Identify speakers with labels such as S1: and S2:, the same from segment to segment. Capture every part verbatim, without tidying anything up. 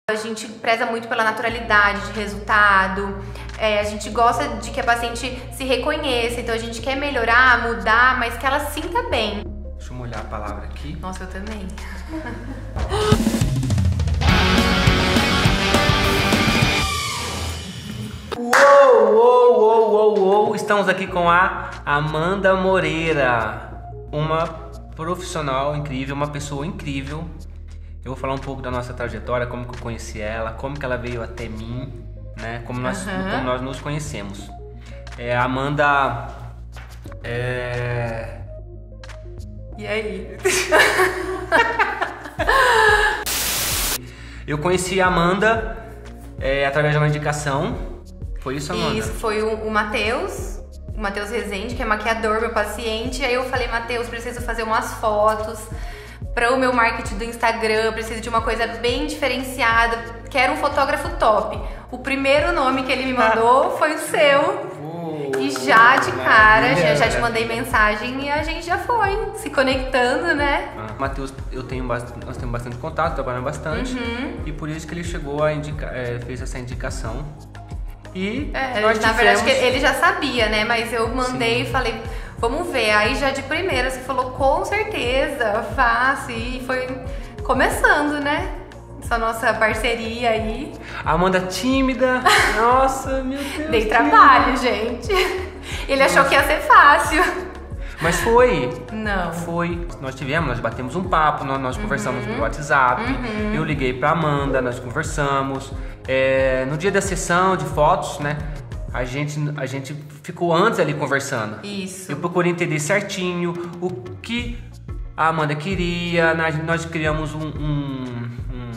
S1: A gente preza muito pela naturalidade de resultado, é, a gente gosta de que a paciente se reconheça, então a gente quer melhorar, mudar, mas que ela se sinta bem.
S2: Deixa eu molhar a palavra aqui.
S1: Nossa, eu também.
S2: Uou, uou, uou, uou, uou! Estamos aqui com a Amanda Moreira, uma profissional incrível, uma pessoa incrível. Eu vou falar um pouco da nossa trajetória, como que eu conheci ela, como que ela veio até mim, né? Como nós, uhum. como nós nos conhecemos. É, a Amanda... É...
S1: E aí?
S2: Eu conheci a Amanda é, através de uma indicação. Foi isso, Amanda?
S1: Isso, foi o, o Matheus, o Matheus Rezende, que é maquiador, meu paciente. Aí eu falei, Matheus, preciso fazer umas fotos para o meu marketing do Instagram, preciso de uma coisa bem diferenciada, quero um fotógrafo top. O primeiro nome que ele me mandou foi o seu. E já de cara, já, já te mandei mensagem e a gente já foi se conectando, né?
S2: Ah, Matheus, eu tenho bastante, nós temos bastante contato, trabalhamos bastante. Uhum. E por isso que ele chegou a indicar, é, fez essa indicação. E
S1: é,
S2: nós
S1: na
S2: tivemos...
S1: verdade que ele já sabia, né? Mas eu mandei Sim. e falei, vamos ver. Aí já de primeira você falou, com certeza, faço. E foi começando, né? Essa nossa parceria aí.
S2: Amanda tímida. Nossa, meu Deus.
S1: Dei trabalho, gente. Ele Nossa. achou que ia ser fácil.
S2: Mas foi.
S1: Não.
S2: Foi. Nós tivemos, nós batemos um papo, nós, nós uhum. conversamos no WhatsApp. Uhum. Eu liguei pra Amanda, nós conversamos. É, no dia da sessão de fotos, né? A gente, a gente ficou antes ali conversando.
S1: Isso.
S2: Eu procurei entender certinho o que a Amanda queria. Nós, nós criamos um, um, um,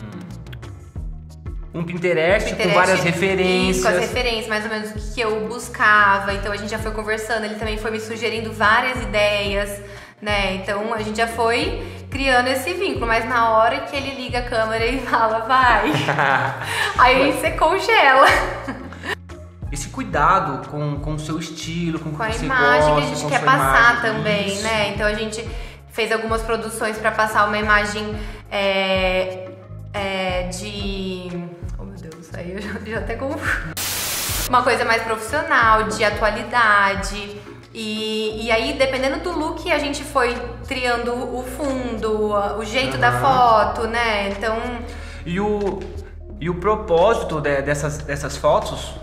S2: um Pinterest, Pinterest com várias referências.
S1: Isso, com as referências, mais ou menos o que eu buscava. Então a gente já foi conversando, ele também foi me sugerindo várias ideias, né? Então a gente já foi criando esse vínculo, mas na hora que ele liga a câmera e fala, vai, aí você congela.
S2: Esse cuidado com, com o seu estilo, com,
S1: com a
S2: você
S1: imagem
S2: gosta,
S1: que a gente
S2: com
S1: quer
S2: sua
S1: passar
S2: imagem.
S1: também,
S2: Isso.
S1: né? Então a gente fez algumas produções para passar uma imagem é, é, de... Oh meu Deus, aí eu já, já até confundo. Uma coisa mais profissional, de atualidade. E, e aí, dependendo do look, a gente foi triando o fundo, o jeito uhum. da foto, né? Então...
S2: E o, e o propósito de, dessas, dessas fotos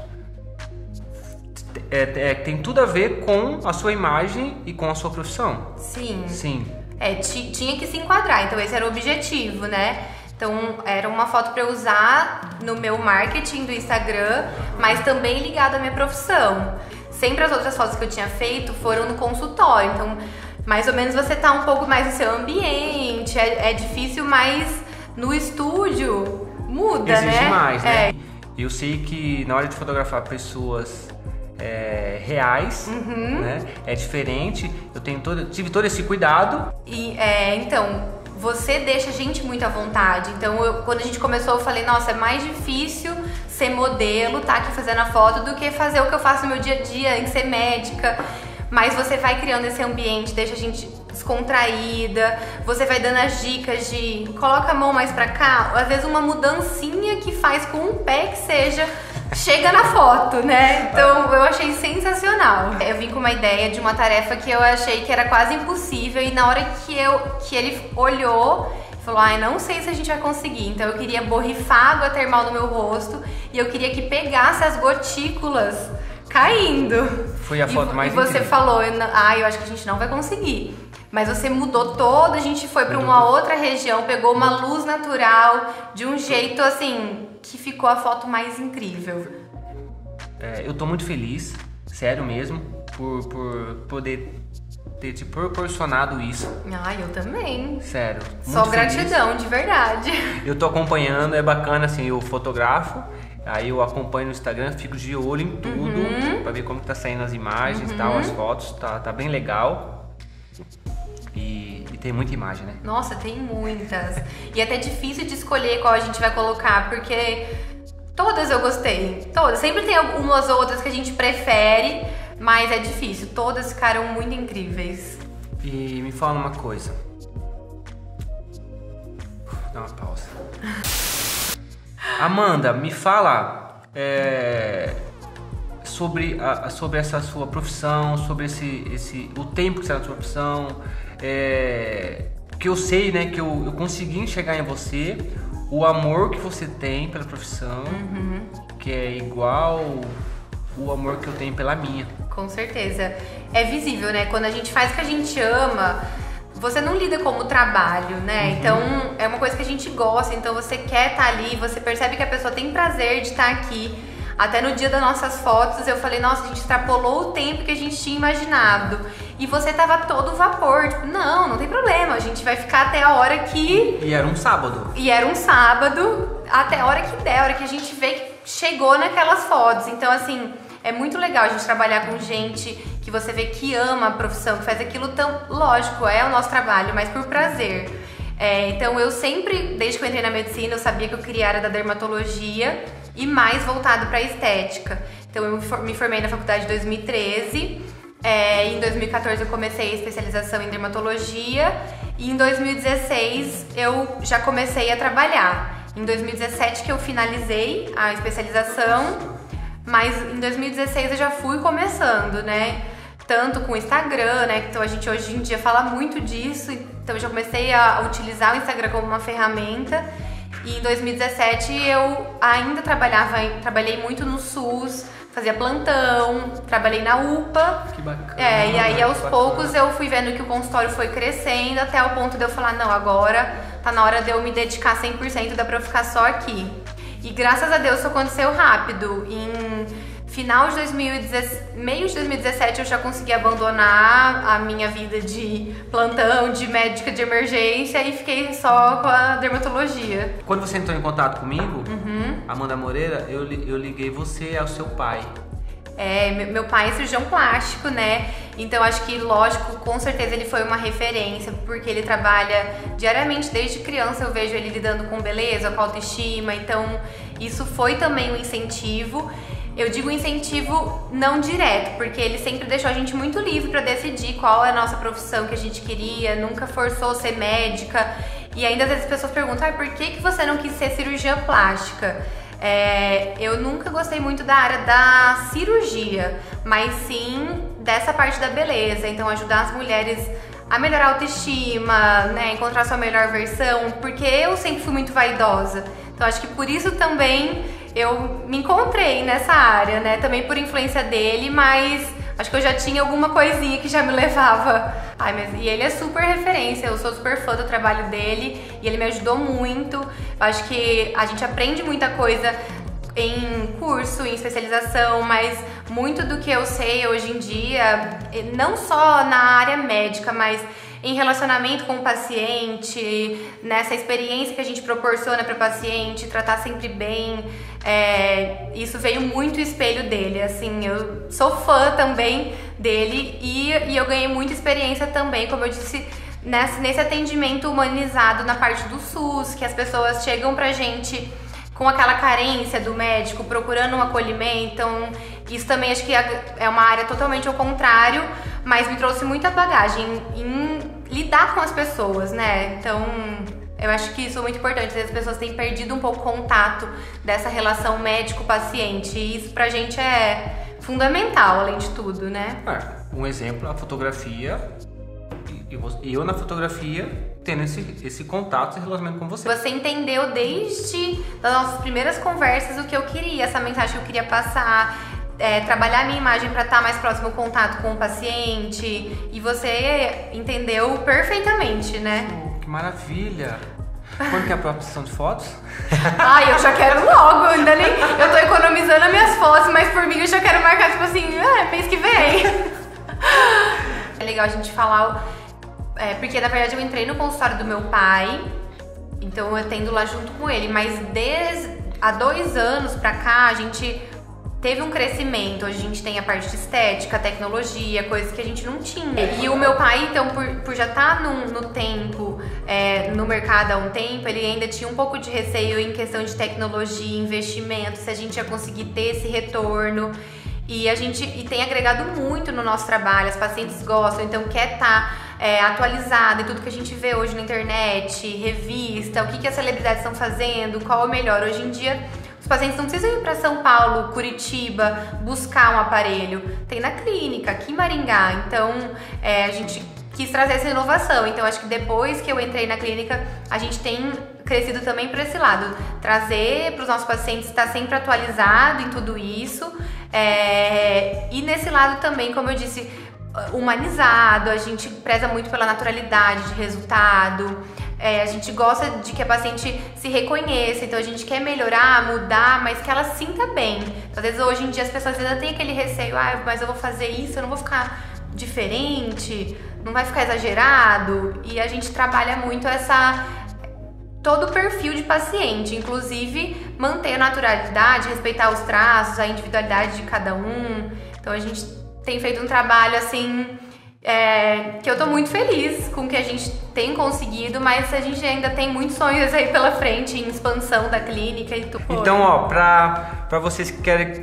S2: é, é, tem tudo a ver com a sua imagem e com a sua profissão.
S1: Sim.
S2: Sim.
S1: É, tinha que se enquadrar, então esse era o objetivo, né? Então era uma foto para eu usar no meu marketing do Instagram, mas também ligada à minha profissão. Sempre as outras fotos que eu tinha feito foram no consultório, então mais ou menos você tá um pouco mais no seu ambiente, é, é difícil, mas no estúdio muda,
S2: Exige
S1: né?
S2: Exige mais, né?
S1: É.
S2: Eu sei que na hora de fotografar pessoas é, reais, uhum. né, é diferente, eu tenho todo, tive todo esse cuidado.
S1: E, é, então, você deixa a gente muito à vontade, então eu, quando a gente começou eu falei, nossa, é mais difícil ser modelo, tá aqui fazendo a foto, do que fazer o que eu faço no meu dia a dia, em ser médica. Mas você vai criando esse ambiente, deixa a gente descontraída, você vai dando as dicas de coloca a mão mais pra cá, às vezes uma mudancinha que faz com um pé que seja, chega na foto, né? Então eu achei sensacional. Eu vim com uma ideia de uma tarefa que eu achei que era quase impossível e na hora que, eu, que ele olhou, falou, ai, não sei se a gente vai conseguir. Então eu queria borrifar água termal no meu rosto e eu queria que pegasse as gotículas caindo.
S2: Foi a foto
S1: e,
S2: mais
S1: E você
S2: incrível.
S1: falou, ah, eu acho que a gente não vai conseguir. Mas você mudou todo, a gente foi para uma outra região, pegou uma luz natural, de um jeito assim, que ficou a foto mais incrível.
S2: É, eu tô muito feliz, sério mesmo, por, por poder ter te proporcionado isso.
S1: Ah, eu também.
S2: Sério.
S1: Só
S2: muito
S1: gratidão,
S2: feliz.
S1: De verdade.
S2: Eu tô acompanhando, é bacana assim, eu fotografo, aí eu acompanho no Instagram, fico de olho em tudo, uhum. pra ver como que tá saindo as imagens e uhum. tal, as fotos, tá, tá bem legal. E, e tem muita imagem, né?
S1: Nossa, tem muitas. E é até difícil de escolher qual a gente vai colocar, porque todas eu gostei. Todas. Sempre tem algumas outras que a gente prefere, mas é difícil. Todas ficaram muito incríveis.
S2: E me fala uma coisa. Dá uma pausa. Amanda, me fala é, sobre, a, sobre essa sua profissão, sobre esse, esse, o tempo que você está na sua profissão. É, que eu sei, né, que eu, eu consegui enxergar em você o amor que você tem pela profissão, uhum. que é igual o amor que eu tenho pela minha.
S1: Com certeza. É visível, né? Quando a gente faz o que a gente ama, você não lida como trabalho, né? Uhum. Então, é uma coisa que a gente gosta, então você quer estar ali, você percebe que a pessoa tem prazer de estar aqui. Até no dia das nossas fotos, eu falei, nossa, a gente extrapolou o tempo que a gente tinha imaginado. E você tava todo vapor, tipo, não, não tem problema, a gente vai ficar até a hora que...
S2: E era um sábado.
S1: E era um sábado, até a hora que der, a hora que a gente vê que chegou naquelas fotos. Então, assim, é muito legal a gente trabalhar com gente que você vê que ama a profissão, que faz aquilo tão... Lógico, é o nosso trabalho, mas por prazer. É, então, eu sempre, desde que eu entrei na medicina, eu sabia que eu queria a área da dermatologia e mais voltado para estética. Então, eu me formei na faculdade em dois mil e treze, é, em dois mil e quatorze eu comecei a especialização em dermatologia e em dois mil e dezesseis eu já comecei a trabalhar. Em dois mil e dezessete que eu finalizei a especialização, mas em dois mil e dezesseis eu já fui começando, né? Tanto com o Instagram, né? Então a gente hoje em dia fala muito disso, então eu já comecei a utilizar o Instagram como uma ferramenta. E em dois mil e dezessete eu ainda trabalhava, trabalhei muito no SUS, fazia plantão, trabalhei na U P A.
S2: Que bacana.
S1: É, e aí aos
S2: bacana.
S1: poucos eu fui vendo que o consultório foi crescendo até o ponto de eu falar, não, agora tá na hora de eu me dedicar cem por cento, dá pra eu ficar só aqui. E graças a Deus isso aconteceu rápido. Em final de dois mil e dezessete, meio de dois mil e dezessete eu já consegui abandonar a minha vida de plantão, de médica de emergência e fiquei só com a dermatologia.
S2: Quando você entrou em contato comigo,
S1: uhum.
S2: Amanda Moreira, eu, eu liguei você ao seu pai.
S1: É, meu pai é cirurgião plástico, né? Então acho que, lógico, com certeza ele foi uma referência, porque ele trabalha diariamente desde criança, eu vejo ele lidando com beleza, com autoestima, então isso foi também um incentivo. Eu digo incentivo não direto, porque ele sempre deixou a gente muito livre para decidir qual é a nossa profissão que a gente queria, nunca forçou ser médica. E ainda às vezes as pessoas perguntam, ah, por que, que você não quis ser cirurgiã plástica? É, eu nunca gostei muito da área da cirurgia, mas sim dessa parte da beleza. Então ajudar as mulheres a melhorar a autoestima, né, encontrar sua melhor versão, porque eu sempre fui muito vaidosa. Então acho que por isso também eu me encontrei nessa área, né? Também por influência dele, mas acho que eu já tinha alguma coisinha que já me levava. Ai, mas e ele é super referência, eu sou super fã do trabalho dele e ele me ajudou muito. Eu acho que a gente aprende muita coisa em curso, em especialização, mas muito do que eu sei hoje em dia, não só na área médica, mas em relacionamento com o paciente, nessa experiência que a gente proporciona para o paciente, tratar sempre bem, é, isso veio muito espelho dele, assim, eu sou fã também dele e, e eu ganhei muita experiência também, como eu disse, nesse, nesse atendimento humanizado na parte do SUS, que as pessoas chegam pra gente com aquela carência do médico, procurando um acolhimento, então isso também acho que é uma área totalmente ao contrário, mas me trouxe muita bagagem em, em lidar com as pessoas, né? Então eu acho que isso é muito importante, as pessoas têm perdido um pouco o contato dessa relação médico-paciente e isso pra gente é fundamental, além de tudo, né?
S2: É, um exemplo, a fotografia, e eu na fotografia tendo esse, esse contato, esse relacionamento com você.
S1: Você entendeu desde as nossas primeiras conversas o que eu queria, essa mensagem que eu queria passar, é, trabalhar a minha imagem para estar mais próximo ao contato com o paciente, e você entendeu perfeitamente, né?
S2: Oh, que maravilha! Quando que é a próxima sessão de fotos?
S1: Ai, eu já quero logo, ainda nem... Eu tô economizando as minhas fotos, mas por mim eu já quero marcar, tipo assim, é, mês que vem. É legal a gente falar... É, porque na verdade eu entrei no consultório do meu pai, então eu atendo lá junto com ele, mas desde há dois anos pra cá a gente teve um crescimento. Hoje a gente tem a parte de estética, tecnologia, coisas que a gente não tinha. E o meu pai, então, por, por já estar no, no tempo, é, no mercado há um tempo, ele ainda tinha um pouco de receio em questão de tecnologia, investimento, se a gente ia conseguir ter esse retorno. E a gente e tem agregado muito no nosso trabalho, as pacientes gostam, então quer estar é, atualizado em tudo que a gente vê hoje na internet, revista, o que, que as celebridades estão fazendo, qual é o melhor. Hoje em dia, os pacientes não precisam ir para São Paulo, Curitiba, buscar um aparelho. Tem na clínica, aqui em Maringá. Então, é, a gente quis trazer essa inovação. Então, acho que depois que eu entrei na clínica, a gente tem crescido também para esse lado. Trazer para os nossos pacientes estar sempre atualizado em tudo isso. É, e nesse lado também, como eu disse, humanizado. A gente preza muito pela naturalidade de resultado. É, a gente gosta de que a paciente se reconheça, então a gente quer melhorar, mudar, mas que ela se sinta bem. Às vezes hoje em dia as pessoas ainda têm aquele receio, ah, mas eu vou fazer isso, eu não vou ficar diferente, não vai ficar exagerado. E a gente trabalha muito essa todo o perfil de paciente, inclusive manter a naturalidade, respeitar os traços, a individualidade de cada um. Então a gente tem feito um trabalho assim, É, que eu tô muito feliz com o que a gente tem conseguido, mas a gente ainda tem muitos sonhos aí pela frente em expansão da clínica e tudo.
S2: Então, ó, pra, pra vocês que querem...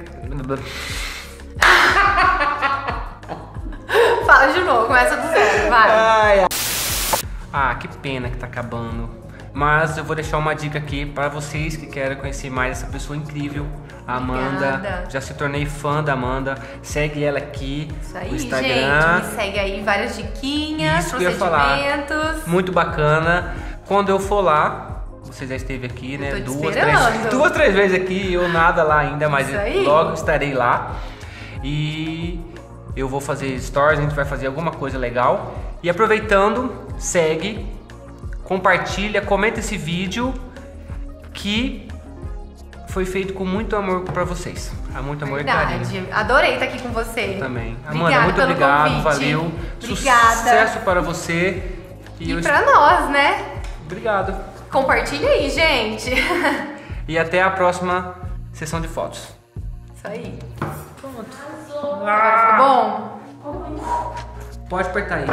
S1: Fala de novo, começa do zero, vai.
S2: Ai, ai. Ah, que pena que tá acabando. Mas eu vou deixar uma dica aqui para vocês que querem conhecer mais essa pessoa incrível, a Amanda.
S1: Obrigada.
S2: Já se tornei fã da Amanda. Segue ela aqui
S1: Isso aí,
S2: no Instagram.
S1: gente, me segue aí, várias diquinhas,
S2: Isso que eu ia falar.
S1: procedimentos.
S2: Muito bacana. Quando eu for lá, você já esteve aqui, né?
S1: Eu tô te
S2: Duas,
S1: esperando.
S2: três, duas, três vezes aqui, eu nada lá ainda, mas
S1: Isso aí.
S2: logo estarei lá. E eu vou fazer stories, a gente vai fazer alguma coisa legal. E aproveitando, segue, compartilha, comenta esse vídeo que foi feito com muito amor pra vocês. Há muito amor
S1: Verdade.
S2: e carinho.
S1: Adorei estar aqui com você.
S2: Eu também.
S1: Obrigada
S2: Amanda, muito
S1: pelo
S2: obrigado,
S1: convite.
S2: valeu.
S1: Obrigada.
S2: Sucesso para você.
S1: E
S2: eu
S1: pra nós, né?
S2: Obrigado.
S1: Compartilha aí, gente.
S2: E até a próxima sessão de fotos.
S1: Isso aí.
S2: Pronto.
S1: Agora ficou bom?
S2: Pode apertar aí.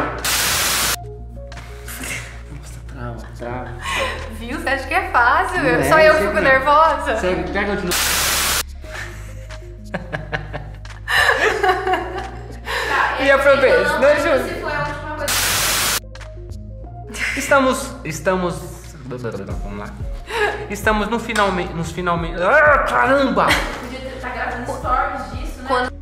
S2: Nossa, trava, trava.
S1: Viu? Você acha que é fácil?
S2: Não é,
S1: Só eu que
S2: você
S1: fico
S2: não.
S1: nervosa?
S2: Segue, pega de novo. E aproveita. Deixa eu...
S1: Se foi a última coisa.
S2: Estamos. Estamos. Vamos lá. Estamos no finalmente. Nos finalmente. Ah, caramba!
S3: Podia estar gravando stories disso, né?
S1: Quando